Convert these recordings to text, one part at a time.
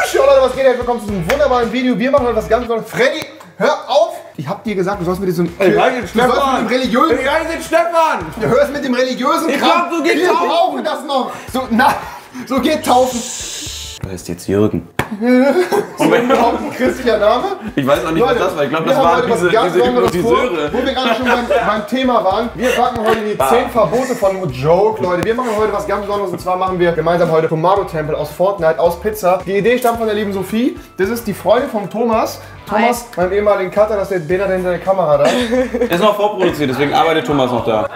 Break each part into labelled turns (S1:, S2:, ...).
S1: Yo Leute, was geht? Herzlich willkommen zu diesem wunderbaren Video. Wir machen heute was ganz Besonderes. Freddy, hör auf! Ich hab dir gesagt, du sollst mit diesem religiösen...
S2: Stefan!
S1: Du hörst mit dem religiösen
S2: Ich glaub, du gehst
S1: Wir
S2: taufen.
S1: brauchen das noch. So geht taufen.
S2: Du heißt jetzt Jürgen.
S1: So überhaupt ein christlicher Name.
S2: Ich weiß auch nicht,
S1: Leute,
S2: was das war. Ich glaube, das
S1: wir haben
S2: waren
S1: heute was
S2: diese
S1: ganz Besonderes vor,
S2: Hypnotiseure.
S1: wo wir gerade schon beim Thema waren. Wir packen heute die 10 Verbote von Joke, Leute. Wir machen heute was ganz Besonderes und zwar machen wir gemeinsam heute Tomato Temple aus Fortnite, aus Pizza. Die Idee stammt von der lieben Sophie. Das ist die Freundin von Thomas. Thomas, meinem ehemaligen Cutter, das ist der Bena hinter der Kamera da.
S2: Er ist noch vorproduziert, deswegen arbeitet Thomas noch da.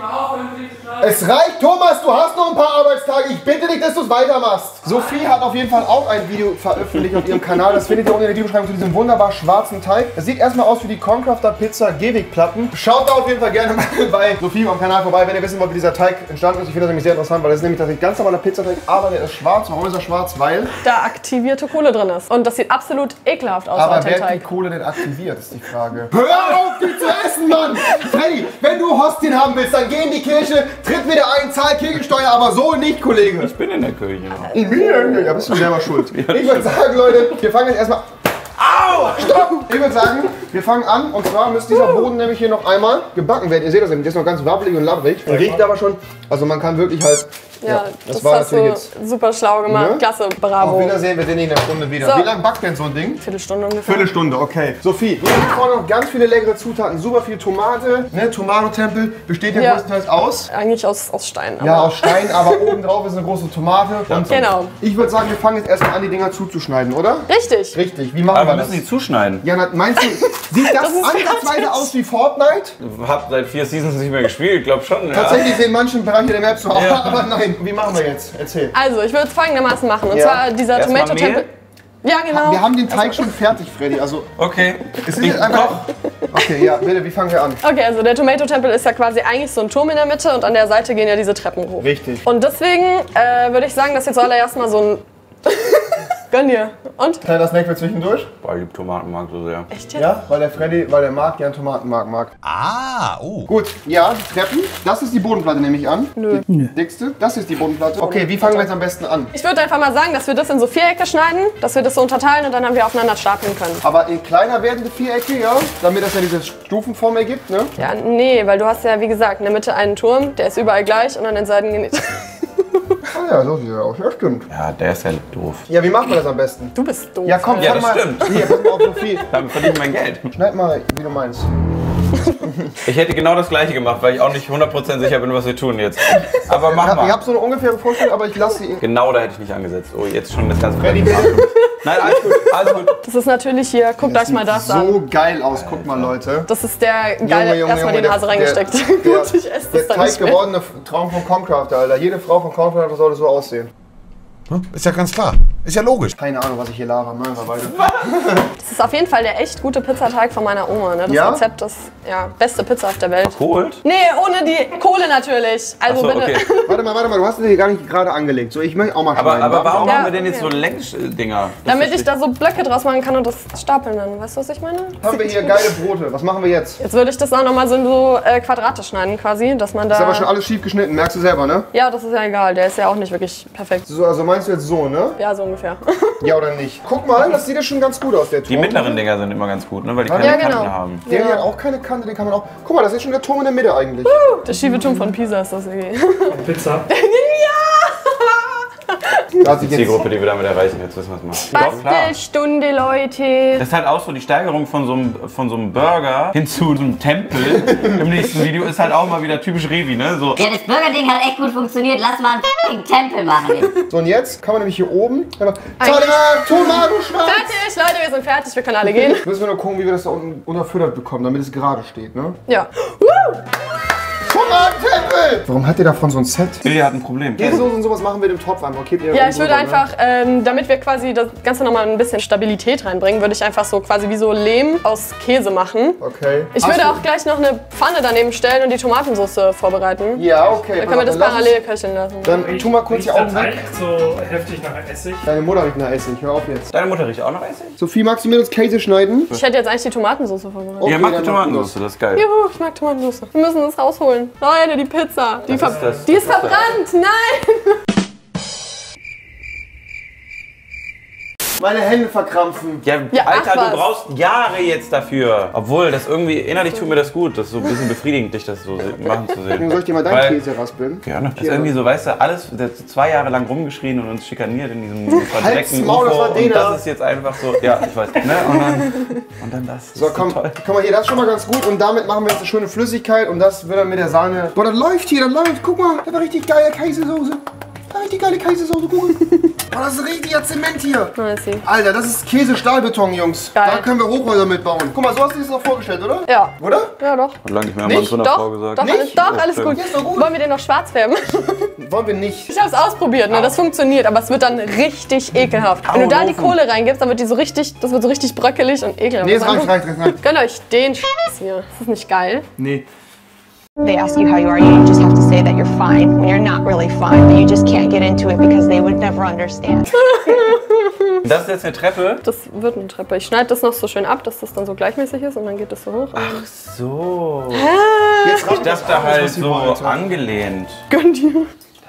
S1: Es reicht, Thomas, du hast noch ein paar Arbeitstage. Ich bitte dich, dass du es weitermachst. Sophie hat auf jeden Fall auch ein Video veröffentlicht auf ihrem Kanal. Das findet ihr unten in der Videobeschreibung zu diesem wunderbar schwarzen Teig. Das sieht erstmal aus wie die Concrafter Pizza Gehwegplatten. Schaut da auf jeden Fall gerne mal bei Sophie am Kanal vorbei, wenn ihr wissen wollt, wie dieser Teig entstanden ist. Ich finde das nämlich sehr interessant, weil das ist nämlich tatsächlich ganz normaler Pizzateig, aber der ist schwarz. Warum ist er schwarz? Weil
S3: da aktivierte Kohle drin ist. Und das sieht absolut ekelhaft aus.
S1: aber wer hat die Kohle denn aktiviert, ist die Frage. Hör auf, die zu essen, Mann! Freddy, wenn du Hostien haben willst, dann geh in die Kirche, tritt wieder ein, zahl Kirchensteuer, aber so nicht, Kollege.
S2: Ich bin in der Kirche noch.
S1: Ja, bist du selber schuld. Ich würde sagen, Leute, wir fangen jetzt erstmal... Au! Stopp! Ich würde sagen, wir fangen an und zwar müsste dieser Boden nämlich hier noch einmal gebacken werden. Ihr seht das nämlich, der ist noch ganz wabbelig und labbrig. Riecht aber schon, also man kann wirklich halt...
S3: Ja, das war hast du super schlau gemacht.
S1: Ne?
S3: Klasse, bravo.
S1: Auf Wiedersehen, wir sehen dich in der Stunde wieder.
S3: So.
S1: Wie lange backt denn so ein Ding?
S3: Viertelstunde ungefähr.
S1: Viertelstunde, okay. Sophie, wir haben vorne noch ganz viele leckere Zutaten. Super viel Tomate. Ne? Tomato-Tempel besteht ja größtenteils aus.
S3: Eigentlich aus Stein.
S1: Ja, aus Stein, aber oben drauf ist eine große Tomate. Und
S3: genau.
S1: Ich würde sagen, wir fangen jetzt erstmal an, die Dinger zuzuschneiden, oder?
S3: Richtig.
S1: Richtig. Wie machen
S2: Aber wir
S1: wir
S2: müssen
S1: das?
S2: die zuschneiden.
S1: Ja, meinst du, sieht das
S3: ist
S1: ansatzweise
S3: fertig.
S1: aus wie Fortnite?
S2: Ich hab seit 4 Seasons nicht mehr gespielt, glaub schon. Ja.
S1: Tatsächlich sehen manche Bereiche der Map so aus,
S2: Ja.
S1: aber nein. Wie machen wir jetzt? Erzähl.
S3: Also, ich würde es folgendermaßen machen. Und
S1: Ja.
S3: zwar dieser
S2: Erstmal
S3: Tomato
S2: Mehl.
S3: Temple. Ja, genau.
S1: Wir haben den Teig schon fertig, Freddy. Also,
S2: Okay.
S1: es ist jetzt einfach... Okay, ja, bitte, wie fangen wir an?
S3: Okay, also der Tomato Temple ist ja quasi eigentlich so ein Turm in der Mitte und an der Seite gehen ja diese Treppen hoch.
S1: Richtig.
S3: Und deswegen würde ich sagen, dass jetzt zuallererst mal so ein... Gönn dir. Und?
S1: Kleiner Snack für zwischendurch.
S2: Boah, ich lieb Tomatenmark so sehr.
S3: Echt jetzt?
S1: Ja, weil der Freddy, weil der Marc gern Tomatenmark mag.
S4: Ah, oh.
S1: Gut, ja, die Treppen. Das ist die Bodenplatte, nehme ich an.
S3: Nö.
S1: Die dickste. Das ist die Bodenplatte. Okay, wie fangen wir jetzt am besten an?
S3: Ich würde einfach mal sagen, dass wir das in so Vierecke schneiden, dass wir das so unterteilen und dann haben wir aufeinander stapeln können.
S1: Aber in kleiner werdende Vierecke, ja, damit das ja diese Stufenform ergibt, ne?
S3: Ja, nee, weil du hast ja, wie gesagt, in der Mitte einen Turm, der ist überall gleich und an den Seiten genäht.
S1: Ah ja, so sieht er aus. Ja, stimmt.
S2: Ja, der ist ja doof.
S1: Ja, wie machen wir das am besten?
S3: Du bist doof.
S1: Ja, komm,
S2: Ja,
S1: fang
S2: das
S1: mal.
S2: stimmt.
S1: Hier, pass mal auf, Sophie.
S2: Damit verdiene ich mein Geld.
S1: Schneid mal, wie du meinst.
S2: Ich hätte genau das gleiche gemacht, weil ich auch nicht 100% sicher bin, was wir tun jetzt. Aber mach
S1: Ich
S2: mal.
S1: habe so eine ungefähre Vorstellung, aber ich lasse sie.
S2: Genau da hätte ich nicht angesetzt. Oh, jetzt schon das ganze
S1: Freddy,
S2: Projekt. Nein, alles gut, alles gut.
S3: Das ist natürlich hier, guckt euch mal das an.
S1: So geil aus, guck mal, Leute.
S3: Das ist der geile, erstmal die Nase reingesteckt. Gut, ich esse
S1: Der
S3: das dann
S1: Teig
S3: nicht mehr.
S1: gewordene Traum von Concrafter, Alter. Jede Frau von Concrafter sollte so aussehen.
S4: Ist ja ganz klar. Ist ja logisch.
S1: Keine Ahnung, was ich hier laber. Machen wir weiter.
S3: Das ist auf jeden Fall der echt gute Pizzateig von meiner Oma. Ne? Das
S1: Ja?
S3: Rezept ist, ja, beste Pizza auf der Welt.
S2: Holt?
S3: Nee, ohne die Kohle natürlich. Also
S2: Achso,
S3: bitte.
S2: okay.
S1: Warte mal, du hast den hier gar nicht gerade angelegt. So, ich möchte auch mal schneiden.
S2: Aber warum
S3: Ja,
S2: haben wir denn jetzt
S3: okay.
S2: so Längsdinger?
S3: Damit ich da so Blöcke draus machen kann und das stapeln dann. Weißt du, was ich meine?
S1: Haben wir hier geile Brote. Was machen wir jetzt?
S3: Jetzt würde ich das auch nochmal so Quadrate schneiden quasi, dass man da...
S1: Ist aber schon alles schief geschnitten, merkst du selber, ne?
S3: Ja, das ist ja egal. Der ist ja auch nicht wirklich perfekt.
S1: So, also meinst du jetzt so, ne?
S3: Ja, so ungefähr.
S1: Ja oder nicht? Guck mal, das sieht ja schon ganz gut aus, der Turm.
S2: Die mittleren Dinger sind immer ganz gut, ne? Weil die keine
S3: Ja,
S2: Kanten
S3: genau.
S2: haben.
S1: Der hier hat auch keine Kante, den kann man auch... Guck mal, das ist schon der Turm in der Mitte eigentlich.
S3: Der schiebe Turm von Pisa ist das irgendwie.
S5: Pizza.
S1: Da hat sich
S2: Die
S1: jetzt...
S2: Gruppe, die wir damit erreichen, jetzt wissen wir es mal. Doch, klar.
S3: Bastelstunde, Leute.
S2: Das ist halt auch so, die Steigerung von so einem Burger hin zu so einem Tempel im nächsten Video ist halt auch mal wieder typisch Revi, ne? So.
S6: Ja, das Burger-Ding hat echt gut funktioniert. Lass mal einen Tempel machen jetzt.
S1: So, und jetzt kann man nämlich hier oben... Tomato schwarz!
S3: Fertig, Leute, wir sind fertig. Wir können alle gehen.
S1: Müssen wir nur gucken, wie wir das da unten unterfüttert bekommen, damit es gerade steht, ne?
S3: Ja.
S1: Tomatentempel! Warum hat ihr davon so ein Set?
S2: Ilja hat ein Problem.
S1: Käsesoße und sowas machen wir in dem Topf einfach. Okay,
S3: Ja, ich würde einfach, damit wir quasi das Ganze nochmal ein bisschen Stabilität reinbringen, würde ich einfach so quasi wie so Lehm aus Käse machen.
S1: Okay.
S3: Ich würde auch gleich noch eine Pfanne daneben stellen und die Tomatensauce vorbereiten.
S1: Ja, okay.
S3: Dann können wir das parallel köcheln lassen.
S1: Dann tu mal kurz die
S5: Riecht der
S1: Augen weg.
S5: Teig so heftig nach Essig?
S1: Deine Mutter riecht nach Essig, hör auf jetzt.
S2: Deine Mutter riecht auch noch Essig?
S1: Sophie, magst du mir das Käse schneiden?
S3: Ich hätte jetzt eigentlich die Tomatensauce vorbereitet.
S1: Okay,
S2: Ja, mach die
S1: dann
S2: Tomatensauce, das ist geil.
S3: Juhu, ich mag Tomatensauce. Wir müssen das rausholen. Leute, die Pizza. Die,
S2: ist das?
S3: die ist
S2: Was ist das?
S3: verbrannt. Nein!
S1: Meine Hände verkrampfen.
S2: Ja,
S3: Ja,
S2: Alter,
S3: ach was.
S2: du brauchst Jahre jetzt dafür. Obwohl, das irgendwie, innerlich tut mir das gut. Das ist so ein bisschen befriedigend, dich das so machen zu sehen.
S1: Soll ich dir mal deinen Käse raspeln?
S2: Gerne. Das ist irgendwie so, weißt du, alles, der hat 2 Jahre lang rumgeschrien und uns schikaniert in diesem verdreckten
S1: Maul, das war
S2: UFO.
S1: Dena.
S2: Und das ist jetzt einfach so, ja, ich weiß, ne? Und dann das.
S1: So, komm, guck mal hier, das ist schon mal ganz gut. Und damit machen wir jetzt eine schöne Flüssigkeit und das wird dann mit der Sahne. Boah, das läuft hier, das läuft. Guck mal, das war richtig geile Käsesoße. Richtig geile Käsesoße, guck mal. Boah, das ist richtiger Zement hier. Alter, das ist Käse-Stahlbeton, Jungs.
S3: Geil.
S1: Da können wir Hochhäuser mitbauen. Guck mal, so hast du dir das noch vorgestellt, oder?
S3: Ja.
S1: Oder?
S3: Ja, doch.
S2: Und lange nicht mehr
S1: Nicht?
S2: haben wir zu einer Frau gesagt.
S3: Doch,
S1: Nicht?
S3: alles, doch, alles
S2: stimmt.
S3: gut.
S1: Ja, ist doch gut.
S3: Wollen wir den noch schwarz färben?
S1: Wollen wir nicht.
S3: Ich hab's ausprobiert, ne? Das funktioniert, aber es wird dann richtig ekelhaft. Wenn du da die Kohle reingibst, dann wird die so richtig, das wird so richtig bröckelig und ekelhaft.
S1: Nee, es reicht.
S3: Gönnt euch den Scheiß hier. Ist das nicht geil?
S1: Nee.
S7: They ask you how you are, you just have to say that you're fine when you're not really fine, but you just can't get into it because they would never understand.
S2: Das ist jetzt eine Treppe.
S3: Das wird eine Treppe. Ich schneide das noch so schön ab, dass das dann so gleichmäßig ist und dann geht das so hoch.
S2: Ach so.
S1: Jetzt
S2: Ich dachte halt so angelehnt.
S3: Gönn dir.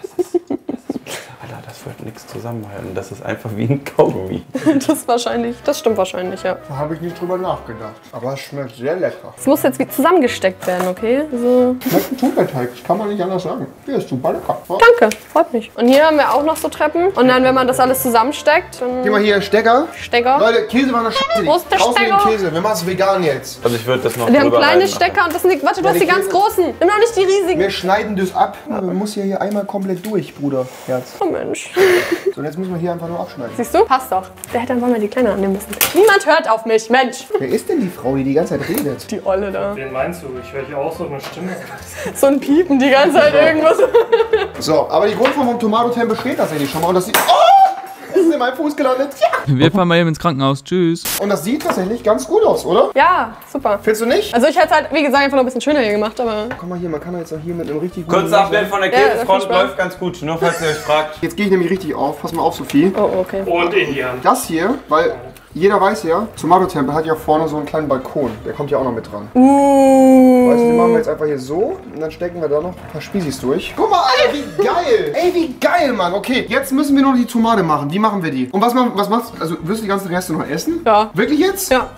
S2: Alter, das wird nichts zusammenhalten. Das ist einfach wie ein Kaugummi.
S3: Das stimmt wahrscheinlich, ja.
S1: Da habe ich nicht drüber nachgedacht. Aber es schmeckt sehr lecker.
S3: Es muss jetzt wie zusammengesteckt werden, okay? So.
S1: Schmeckt ein Zuckerteig, das kann man nicht anders sagen. Hier ist super lecker. Ja.
S3: Danke, freut mich. Und hier haben wir auch noch so Treppen. Und dann, wenn man das alles zusammensteckt,
S1: Geh
S3: dann
S1: mal hier, Stecker.
S3: Stecker.
S1: Leute, Käse war eine Scheiße.
S3: Wo ist der
S1: Raus mit dem
S3: Stecker?
S1: Käse, wir machen es vegan jetzt.
S2: Also ich würde das noch
S3: Wir haben
S2: drüber
S3: kleine
S2: rein
S3: Stecker und das sind die, warte, du
S1: Ja,
S3: hast die
S1: die
S3: ganz
S1: Käse-
S3: großen. Nimm doch nicht die riesigen.
S1: Wir schneiden das ab. Aber man muss hier einmal komplett durch, Bruder. Herz.
S3: Oh Mensch.
S1: So, und jetzt müssen wir hier einfach nur abschneiden.
S3: Siehst du? Passt doch. Der hätte dann mal die kleine annehmen müssen. Niemand hört auf mich, Mensch.
S1: Wer ist denn die Frau, die die ganze Zeit redet?
S3: Die Olle da.
S5: Wen meinst du? Ich höre hier auch so eine Stimme.
S3: So ein Piepen die ganze Zeit irgendwas.
S1: So, aber die Grundform vom Tomato-Tempel steht tatsächlich schon mal. Und das sieht... Oh! Es ist in meinem Fuß gelandet. Ja!
S8: Wir fahren mal eben ins Krankenhaus. Tschüss.
S1: Und das sieht tatsächlich ganz gut aus, oder?
S3: Ja, super.
S1: Findest du nicht?
S3: Also ich hätte es halt, wie gesagt, einfach noch ein bisschen schöner hier gemacht, aber...
S1: Guck mal hier, man kann jetzt auch hier mit einem richtig guten...
S2: Kurzer Abbild von der
S3: Ja,
S2: Käsefront
S3: viel Spaß.
S2: läuft ganz gut, nur falls ihr euch fragt.
S1: Jetzt gehe ich nämlich richtig auf. Pass mal auf, Sophie.
S3: Oh, okay.
S5: Und in die Hand.
S1: Das hier, weil jeder weiß ja, Tomato-Tempel hat ja vorne so einen kleinen Balkon. Der kommt ja auch noch mit dran. Weißt du, den machen wir jetzt einfach hier so und dann stecken wir da noch ein paar Spießis durch. Guck mal, Alter, wie geil! Ey, wie geil, Mann. Okay, jetzt müssen wir nur die Tomate machen. Wie machen wir die? Und was machst du? Also, wirst du die ganzen Reste noch essen?
S3: Ja.
S1: Wirklich jetzt?
S3: Ja.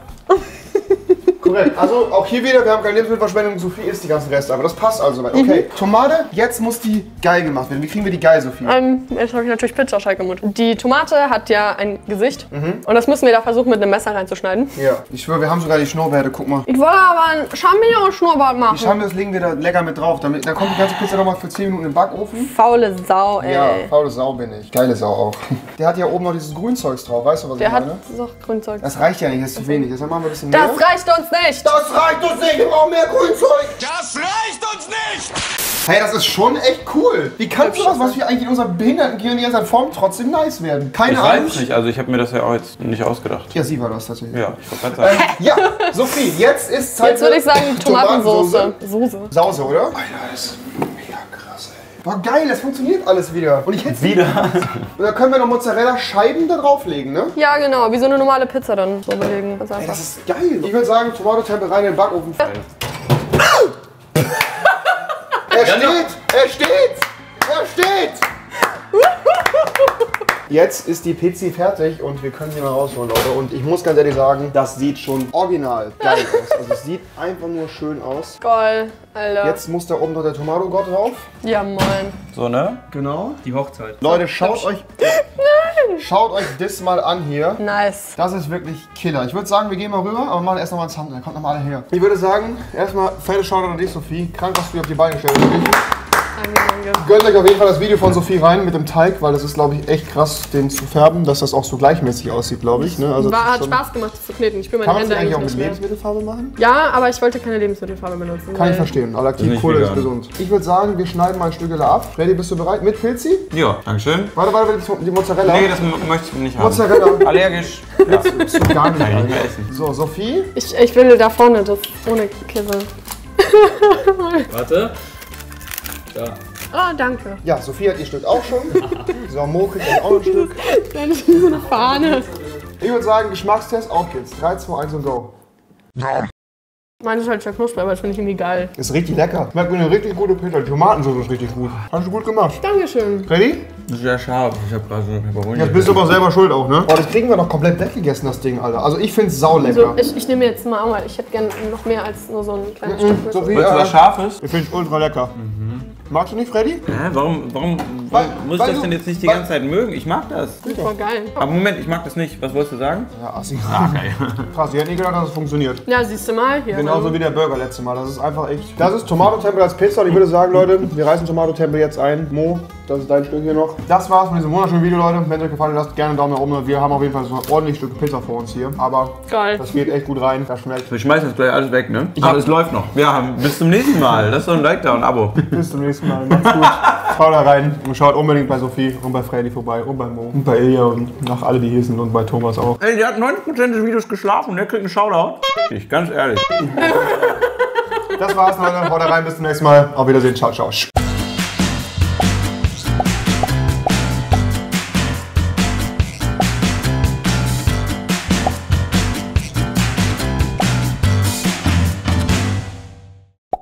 S1: Korrekt. Also, auch hier wieder, wir haben keine Lebensmittelverschwendung. Sophie isst die ganzen Reste, aber das passt also soweit. Okay, Tomate, jetzt muss die geil gemacht werden. Wie kriegen wir die geil, Sophie?
S3: Jetzt habe ich natürlich Pizzateig im Mund. Die Tomate hat ja ein Gesicht und das müssen wir da versuchen mit einem Messer reinzuschneiden.
S1: Ja, ich schwöre, wir haben sogar die Schnurrbärte. Guck mal.
S3: Ich wollte aber einen Champignon-Schnurrbart
S1: Die
S3: machen.
S1: Schammes legen wir da lecker mit drauf. Dann kommt die ganze Pizza nochmal für 10 Minuten in den Backofen.
S3: Faule Sau, ey.
S1: Ja, faule Sau bin ich. Geile Sau auch. Der hat ja oben noch dieses Grünzeugs drauf. Weißt du, was
S3: Der
S1: ich
S3: hat
S1: meine?
S3: noch Grünzeug.
S1: Das reicht ja nicht, das ist zu wenig. Deshalb machen wir ein bisschen mehr.
S3: Das reicht uns nicht!
S1: Das reicht uns nicht, wir brauchen mehr Grünzeug. Das reicht uns nicht. Hey, das ist schon echt cool. Wie kann sowas, was wir eigentlich in unserem Behindertengehirn die ganze Zeit formen, trotzdem nice werden? Keine
S2: Ich
S1: Ahnung.
S2: weiß nicht, also ich habe mir das ja auch jetzt nicht ausgedacht.
S1: Ja, sie war das tatsächlich.
S2: Ja, ich wollte gerade sagen.
S1: Ja, Sophie, jetzt ist Zeit
S3: Jetzt würde ich sagen
S1: für
S3: Tomatensauce. Soße.
S1: Sause, oder? Alter, das ist mega krass, ey. Boah, geil, das funktioniert alles wieder. Und ich hätte
S2: Wieder.
S1: Und da können wir noch Mozzarella-Scheiben da drauflegen, ne?
S3: Ja, genau, wie so eine normale Pizza dann so belegen. Ganz
S1: Ey,
S3: einfach.
S1: das ist geil. Ich würde sagen, Tomato-Tempel rein in den Backofen. Er steht! Er steht! Er steht! Jetzt ist die Pizza fertig und wir können sie mal rausholen, Leute. Und ich muss ganz ehrlich sagen, das sieht schon original geil aus. Also es sieht einfach nur schön aus.
S3: Geil, Alter.
S1: Jetzt muss da oben noch der Tomatogott drauf.
S3: Ja, moin.
S2: So, ne?
S1: Genau.
S5: Die Hochzeit.
S1: Leute, schaut euch das mal an hier.
S3: Nice.
S1: Das ist wirklich Killer. Ich würde sagen, wir gehen mal rüber, aber machen erst noch mal ein Thumbnail. Kommt noch mal alle her. Ich würde sagen, erstmal fettes Shoutout an dich, Sophie. Krank, was du dir auf die Beine gestellt hast.
S3: Danke, danke.
S1: Gönnt euch auf jeden Fall das Video von Sophie rein mit dem Teig, weil das ist, glaube ich, echt krass, den zu färben, dass das auch so gleichmäßig aussieht, glaube ich. Ne? Also das ist
S3: Hat
S1: schon-
S3: Spaß gemacht, das zu kneten. Ich spüre
S1: Kann
S3: meine
S1: man das
S3: Hände
S1: eigentlich auch mit
S3: nicht mehr.
S1: Lebensmittelfarbe machen?
S3: Ja, aber ich wollte keine Lebensmittelfarbe benutzen.
S1: Kann
S3: weil-
S1: ich verstehen. Aber
S2: Ist nicht
S1: Aktivkohle ist
S2: vegan.
S1: gesund. Ich würde sagen, wir schneiden mal ein Stück ab. Freddy, bist du bereit? Mit Pilzi?
S2: Ja, dankeschön.
S1: Warte, die Mozzarella.
S2: Nee, das möchte ich nicht haben.
S1: Mozzarella.
S2: Allergisch. Ja.
S1: Bist du gar nicht,
S2: Kann ich nicht mehr
S1: Alter.
S2: essen.
S1: So, Sophie.
S3: Ich will da vorne das ohne Käse.
S5: Warte. Da.
S3: Oh, danke.
S1: Ja, Sophie hat ihr Stück auch schon. So, Mo kriegt jetzt auch ein Stück.
S3: Dann ist wie so eine Fahne.
S1: Ich würde sagen, Geschmackstest, auf geht's. 3, 2, 1 und go.
S3: Meine ist halt sehr knusprig, aber das finde ich irgendwie geil.
S1: Ist richtig lecker. Schmeckt wie eine richtig gute Pizza. Die Tomatensauce ist richtig gut. Hast du gut gemacht.
S3: Dankeschön.
S1: Ready?
S2: Das ist sehr scharf. Ich hab gerade so eine Peperoni.
S1: Jetzt bist du aber selber schuld auch, ne? Oh, das kriegen wir doch komplett weggegessen, das Ding, Alter. Also ich find's saulecker.
S3: Also ich nehme jetzt mal auch, ich hätte gerne noch mehr als nur so ein kleines Stück.
S1: Sophie,
S2: Willst du was Scharfes?
S1: ich find's ultra lecker. Magst du nicht, Freddy?
S2: Hä? Warum muss ich
S1: weil
S2: das
S1: du-
S2: denn jetzt nicht die
S1: weil-
S2: ganze Zeit mögen? Ich mag das.
S3: Voll geil.
S2: Aber Moment, ich mag das nicht. Was wolltest du sagen?
S1: Ja, assi.
S2: geil.
S1: Krass, ich hätte nie gedacht, dass es funktioniert.
S3: Ja, siehst du mal hier.
S1: Genauso wie der Burger letztes Mal. Das ist einfach echt. Das ist Tomatotempel als Pizza und ich würde sagen, Leute, wir reißen Tomatotempel jetzt ein. Mo, das ist dein Stück hier noch. Das war's mit diesem wunderschönen Video, Leute. Wenn es euch gefallen hat, lasst gerne einen Daumen nach oben. Wir haben auf jeden Fall so ein ordentliches Stück Pizza vor uns hier. Aber
S3: Geil.
S1: das geht echt gut rein. Das schmeckt.
S2: Wir schmeißen jetzt gleich alles weg, ne? Aber es läuft noch. Ja, bis zum nächsten Mal. Das ist so ein Like da und ein Abo.
S1: Bis zum nächsten Mal. Macht's gut. Schaut da rein und schaut unbedingt bei Sophie und bei Freddy vorbei und bei Mo und bei Ilja und nach alle, die hier sind und bei Thomas auch.
S2: Ey, der hat 90% des Videos geschlafen und der kriegt einen Shoutout. Ich, ganz ehrlich.
S1: Das war's, Leute. Haut da rein. Bis zum nächsten Mal. Auf Wiedersehen. Ciao, ciao.